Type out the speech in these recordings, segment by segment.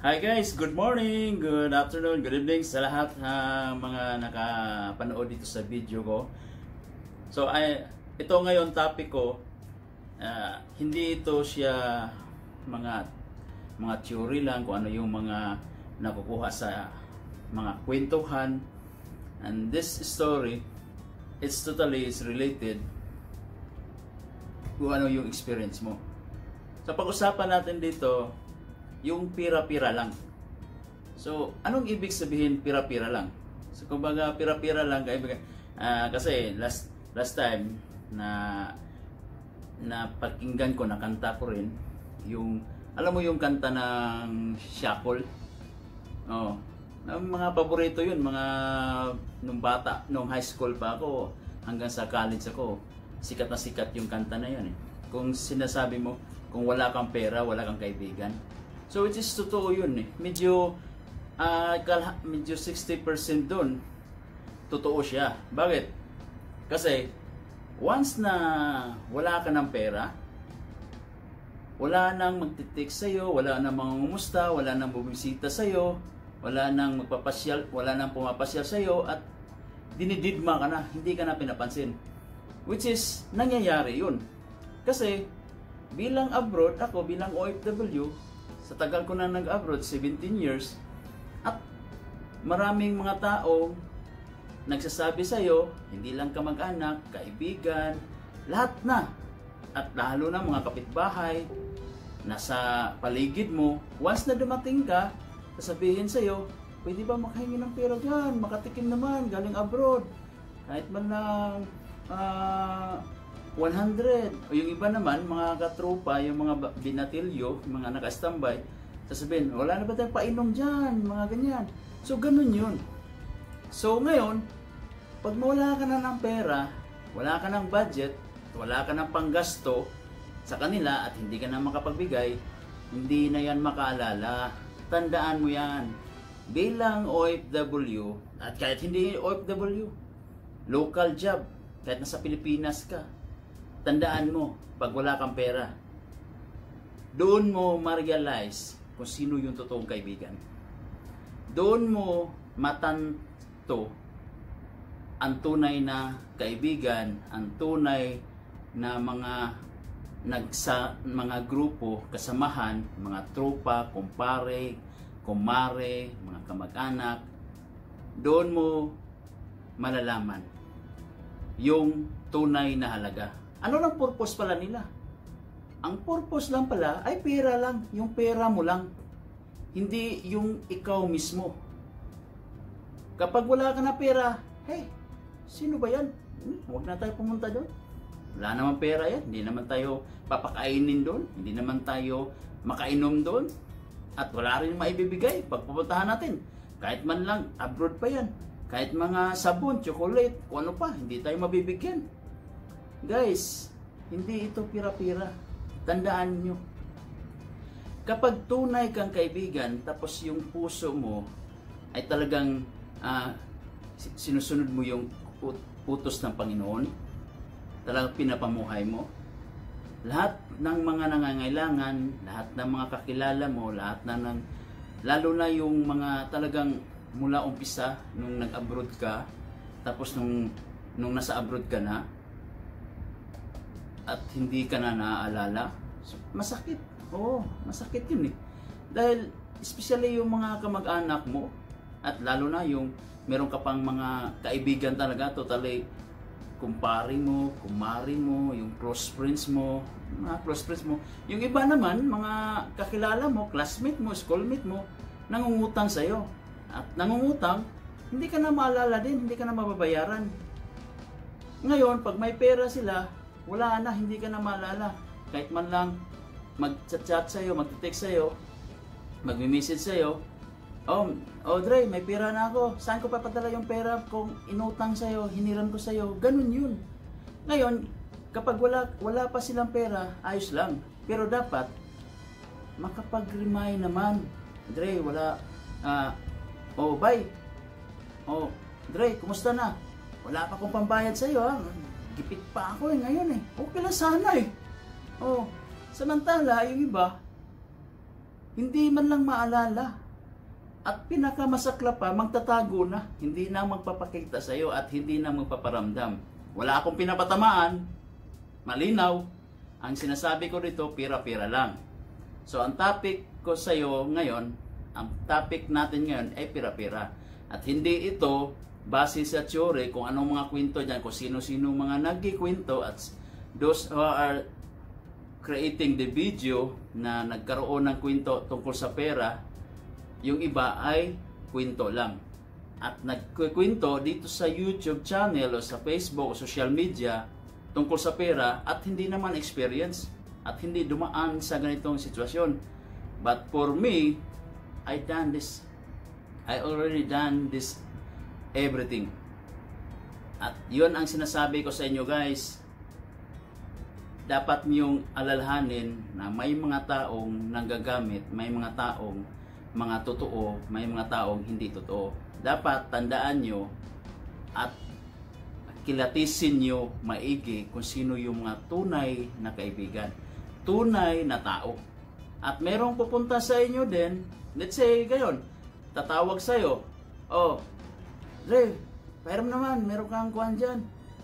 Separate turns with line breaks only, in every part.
Hi guys, good morning, good afternoon, good evening sa lahat mga nakapanood dito sa video ko. So ito ngayon topic ko, hindi ito siya mga theory lang kung ano yung mga nakukuha sa mga kwentuhan. And this story, it's totally related kung ano yung experience mo. So pag-usapan natin dito yung pira-pira lang. So, anong ibig sabihin pira-pira lang? So, kumbaga pira-pira lang kaibigan. Kasi last time na pakinggan ko, nakanta ko rin yung, alam mo yung kanta ng Shackle? Oh, mga paborito yun, mga nung bata, nung high school pa ako hanggang sa college ako. Sikat na sikat yung kanta na yun eh. Kung sinasabi mo, kung wala kang pera, wala kang kaibigan. So it is totoo yun eh. Medyo 60% doon totoo siya. Bakit? Kasi once na wala ka ng pera, wala nang magte-text sa'yo, wala nang mangungumusta, wala nang bubisita sa'yo, wala nang magpapasyal, wala nang pumapasyal sa'yo, at dinididma ka na, hindi ka na pinapansin. Which is nangyayari yun. Kasi bilang abroad, ako bilang OFW, sa tagal ko na nag-abroad, 17 years, at maraming mga tao nagsasabi sa'yo, hindi lang kamag-anak, kaibigan, lahat na. At lalo na mga kapitbahay, nasa paligid mo, once na dumating ka, sasabihin sa'yo, pwede ba makahingi ng pera dyan, makatikim naman, galing abroad, kahit man lang 100. O yung iba naman, mga katropa, yung mga binatilyo, mga naka-standby, sasabihin, wala na ba tayong painom dyan, mga ganyan. So, ganun yun. So, ngayon, pag mawala ka na ng pera, wala ka ng budget, wala ka ng panggasto sa kanila at hindi ka na makapagbigay, hindi na yan makaalala. Tandaan mo yan. Bilang OFW, at kahit hindi OFW, local job, kahit nasa Pilipinas ka, tandaan mo, pag wala kang pera, doon mo ma-realize kung sino yung totoong kaibigan. Doon mo matanto ang tunay na kaibigan, ang tunay na mga grupo, kasamahan, mga tropa, kumpare, kumare, mga kamag-anak. Doon mo malalaman yung tunay na halaga. Ano lang purpose pala nila? Ang purpose lang pala ay pera lang. Yung pera mo lang. Hindi yung ikaw mismo. Kapag wala ka na pera, hey, sino ba yan? Huwag na tayo pumunta doon. Wala naman pera yan. Hindi naman tayo papakainin doon. Hindi naman tayo makainom doon. At wala rin maibibigay pag pupuntahan natin. Kahit man lang, abroad pa yan. Kahit mga sabon, chocolate, kung ano pa, hindi tayo mabibigyan. Guys, hindi ito pira-pira. Tandaan nyo. Kapag tunay kang kaibigan, tapos yung puso mo ay talagang sinusunod mo yung utos ng Panginoon, talagang pinapamuhay mo, lahat ng mga nangangailangan, lahat ng mga kakilala mo, lahat na lalo na yung mga talagang mula umpisa, nung nag-abroad ka, tapos nung nasa abroad ka na, at hindi ka na naaalala, masakit. Oo, masakit yun eh. Dahil, especially yung mga kamag-anak mo, at lalo na yung meron ka pang mga kaibigan talaga, totally, kumpare mo, kumari mo, yung close friends mo, mga close friends mo. Yung iba naman, mga kakilala mo, classmate mo, schoolmate mo, nangungutang sa'yo. At nangungutang, hindi ka na maalala din, hindi ka na mababayaran. Ngayon, pag may pera sila, wala na, hindi ka na maalala. Kahit man lang mag-chat sa'yo, mag-text sa'yo, mag-message sa'yo, oh Dre, may pera na ako. Saan ko papadala yung pera kung inutang sa'yo, hiniram ko sa'yo? Ganun yun. Ngayon, kapag wala pa silang pera, ayos lang. Pero dapat, makapag-remind naman. Dre, wala, bye. Dre, kumusta na? Wala pa akong pambayad sa'yo ha. Gipit pa ako ngayon eh. Okay lang sana eh. Samantala, yung iba, hindi man lang maalala. At pinakamasakla pa, magtatago na. Hindi na magpapakita sa iyo at hindi na magpaparamdam. Wala akong pinapatamaan. Malinaw. Ang sinasabi ko dito, pera-pera lang. So, ang topic ko sa iyo ngayon, ang topic natin ngayon ay pera-pera. At hindi ito base sa teory kung anong mga kwento dyan, kung sino-sino mga nagkikwento at those who are creating the video na nagkaroon ng kwento tungkol sa pera. Yung iba ay kwento lang. At nagkwento dito sa YouTube channel o sa Facebook o social media tungkol sa pera at hindi naman experience at hindi dumaan sa ganitong sitwasyon. But for me, I already done this everything. At yun ang sinasabi ko sa inyo guys. Dapat niyong alalahanin na may mga taong nanggagamit, may mga taong mga totoo, may mga taong hindi totoo. Dapat tandaan nyo at kilatisin nyo maigi kung sino yung mga tunay na kaibigan, tunay na tao. At merong pupunta sa inyo din, let's say gayon, tatawag sa'yo, oh, Ray, pairam naman, meron kang kuhan dyan.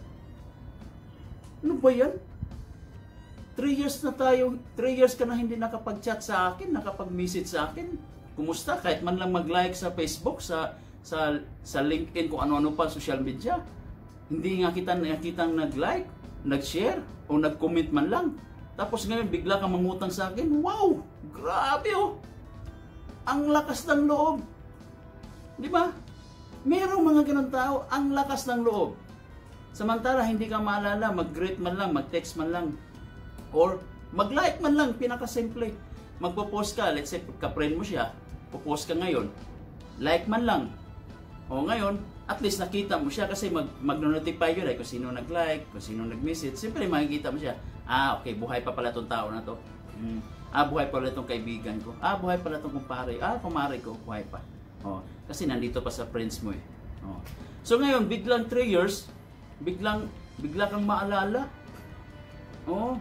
Ano ba yan? 3 years na tayo, 3 years ka na hindi nakapag-chat sa akin, nakapag-message sa akin. Kumusta? Kahit man lang mag-like sa Facebook, sa LinkedIn, kung ano-ano pa, social media. Hindi nga kitang nag-like, nag-share, o nag-comment man lang. Tapos ngayon, bigla kang mangutang sa akin. Wow! Grabe oh! Ang lakas ng loob. Di ba? Merong mga ganun tao, ang lakas ng loob. Samantala, hindi ka maalala, mag-greet man lang, mag-text man lang, or mag-like man lang, pinakasimple. Magpo-post ka, let's say, ka-friend mo siya, po-post ka ngayon, like man lang. O ngayon, at least nakita mo siya kasi mag-notify yun, kung sino nag-like, kung sino nag-message, siyempre makikita mo siya. Ah, okay, buhay pa pala itong tao na to. Buhay pala itong kaibigan ko. Buhay pala itong kumpare. Kumare ko, buhay pa. O, kasi nandito pa sa friends mo eh. O. So ngayon, biglang 3 years, bigla kang maalala. O,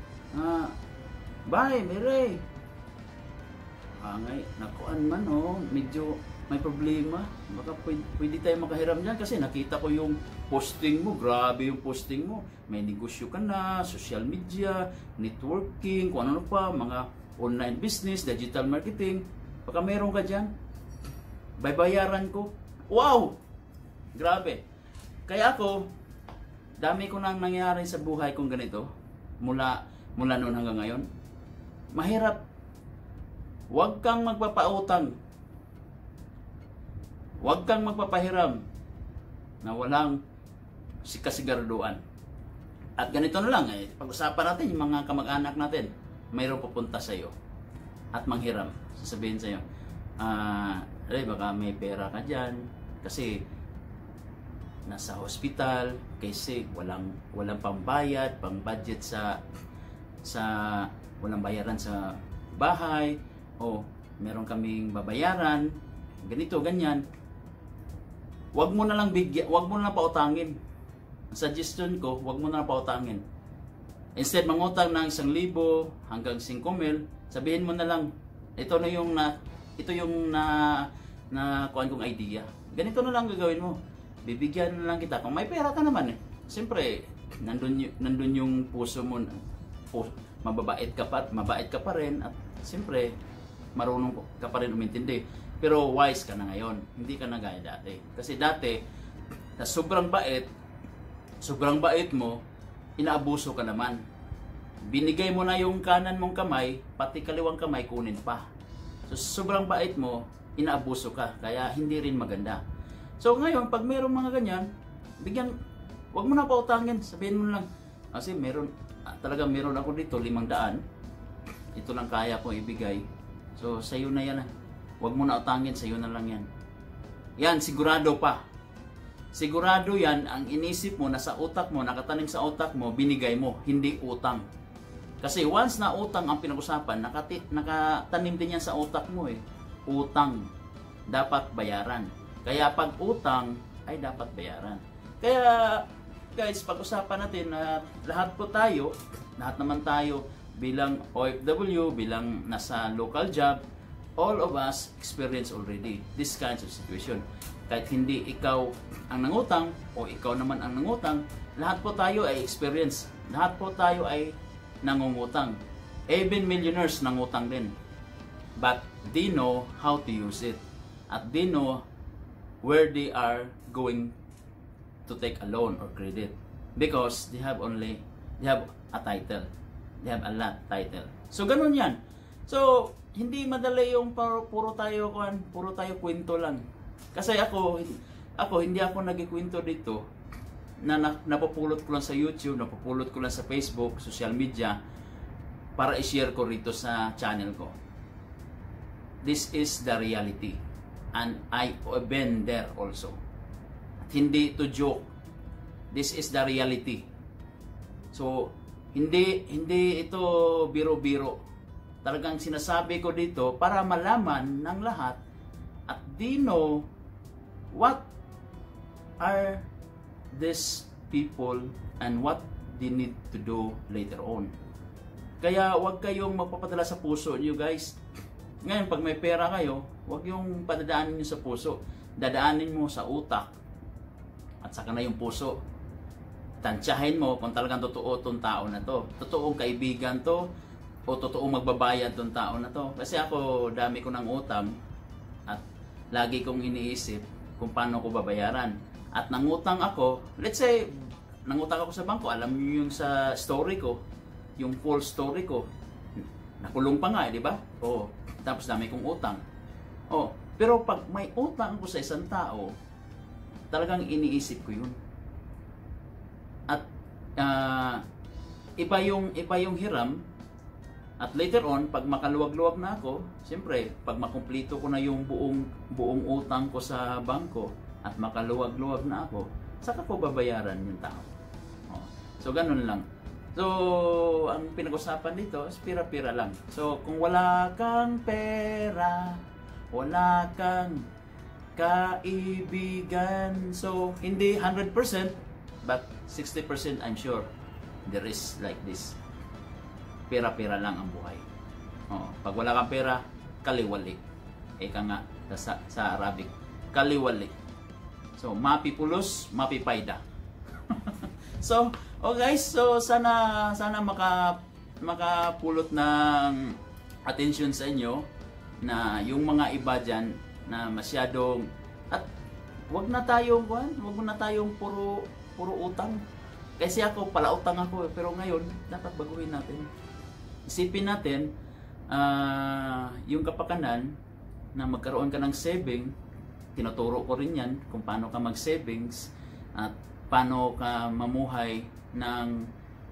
bye, Mire. Ngay, nakuan man medyo may problema. Baka pwede tayo makahiram dyan kasi nakita ko yung posting mo. Grabe yung posting mo. May negosyo ka na, social media, networking, kung ano pa, mga online business, digital marketing. Baka meron ka dyan. Bayaran ko. Wow! Grabe. Kaya ako, dami ko nang nangyari sa buhay kong ganito. Mula noon hanggang ngayon. Mahirap. Huwag kang magpapautang. Huwag kang magpapahiram na walang kasigarduan. At ganito na lang, pag-usapan natin yung mga kamag-anak natin. Mayroon pupunta sa iyo at manghiram. Sasabihin sa iyo, baka may pera ka dyan kasi nasa hospital, kasi walang pambayad, pang-budget sa walang bayaran sa bahay, o meron kaming babayaran, ganito, ganyan. Huwag mo na lang huwag mo na lang pautangin. Ang suggestion ko, huwag mo na lang pautangin. Instead mangutang ng 1,000 hanggang 5,000, sabihin mo na lang, ito yung kuhan kong idea. Ganito na lang gagawin mo. Bibigyan na lang kita. Kung may pera ka naman siyempre, nandun yung puso mo, mabait ka pa rin, at siyempre, marunong ka pa rin umintindi. Pero wise ka na ngayon. Hindi ka na gaya dati. Kasi dati, na sobrang bait mo, inaabuso ka naman. Binigay mo na yung kanan mong kamay, pati kaliwang kamay kunin pa. So sobrang bait mo, inaabuso ka. Kaya hindi rin maganda. So ngayon, pag mayroong mga ganyan, wag mo na pautangin. Sabihin mo lang, kasi meron ako dito 500. Ito lang kaya ko ibigay. So, sa'yo na yan. Huwag mo na utangin, sa'yo na lang yan. Yan, sigurado pa. Sigurado yan, ang inisip mo, nasa utak mo, nakatanim sa utak mo, binigay mo, hindi utang. Kasi once na utang ang pinag-usapan, nakatanim din yan sa utak mo eh. Utang. Dapat bayaran. Kaya pag utang, ay dapat bayaran. Kaya, guys, pag-usapan natin na lahat naman tayo, bilang OFW, bilang nasa local job, all of us experience already this kinds of situation. Kahit hindi ikaw ang nangutang o ikaw naman ang nangutang, lahat po tayo ay experience. Lahat po tayo ay nangungutang. Even millionaires nangutang din. But they know how to use it. At they know where they are going to take a loan or credit. Because they have a title. They have a lot title. So ganun yan. So hindi madali yung puro tayo kwento lang. Kasi ako hindi ako nagkikwento dito na napupulot ko lang sa YouTube, napupulot ko lang sa Facebook, social media para i-share ko rito sa channel ko. This is the reality and I have been there also. At hindi to joke. This is the reality. So hindi ito biro-biro. Talagang sinasabi ko dito para malaman ng lahat at they know what are these people and what they need to do later on. Kaya wag kayong magpapadala sa puso niyo, guys. Ngayon, pag may pera kayo, wag yung padadaanin niyo sa puso. Dadaanin mo sa utak at saka na yung puso. Tansyahin mo kung talagang totoo tong tao na to. Totoong kaibigan to o totoong magbabayad tong tao na to. Kasi ako, dami ko ng utang at lagi kong iniisip kung paano ko babayaran. At nangutang ako, let's say, nangutang ako sa bangko, alam niyo yung sa story ko, yung full story ko, nakulong pa nga, di ba? Oo. Tapos dami kong utang. Oh, pero pag may utang ako sa isang tao, talagang iniisip ko yun. At iba yung hiram. At later on, pag makaluwag-luwag na ako, siyempre, pag makumpleto ko na yung buong utang ko sa bangko at makaluwag-luwag na ako, saka ko babayaran yung tao. Oh, so ganun lang. So, ang pinag-usapan dito is pira-pira lang. So, kung wala kang pera, wala kang kaibigan. So, hindi 100%, but 60% I'm sure there is like this. Pera-pera lang ang buhay. Oh, pag wala kang pera, kaliwali. Eka nga sa Arabic, kaliwali. So, mapipulos, mapipayda. So, guys, so sana makapulot ng attention sa inyo na yung mga iba dyan na masyadong at wag na tayong puro utang. Kasi ako pala utang ako pero ngayon dapat baguhin natin. Isipin natin yung kapakanan na magkaroon ka ng saving. Tinuturo ko rin yan kung paano ka mag-savings at paano ka mamuhay ng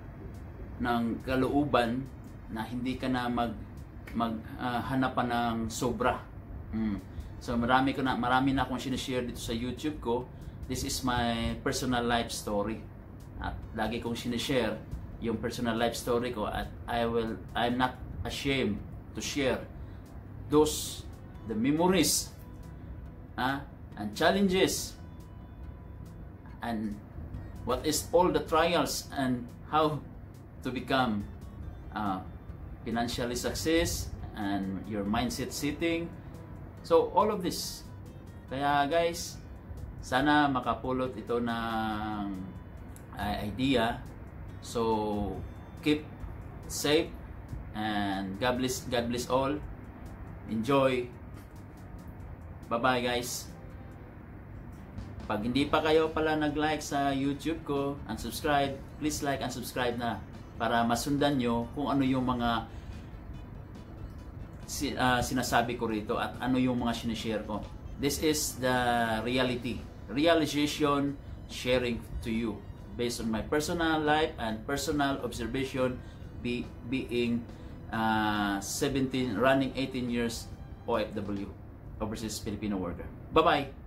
kalooban na hindi ka na maghanap pa ng sobra. So marami na akong sinishare dito sa YouTube ko. This is my personal life story. At lagi kong sinishare yung personal life story ko at I'm not ashamed to share the memories and challenges and what is all the trials and how to become financially success and your mindset setting. So all of this. Kaya guys, sana makapulot ito ng idea. So keep safe and God bless all. Enjoy. Bye-bye guys. Pag hindi pa kayo pala nag-like sa YouTube ko and subscribe, please like and subscribe na para masundan nyo kung ano yung mga sinasabi ko rito at ano yung mga sinishare ko. This is the realization sharing to you based on my personal life and personal observation being 17 running 18 years OFW, overseas Filipino worker. Bye-bye!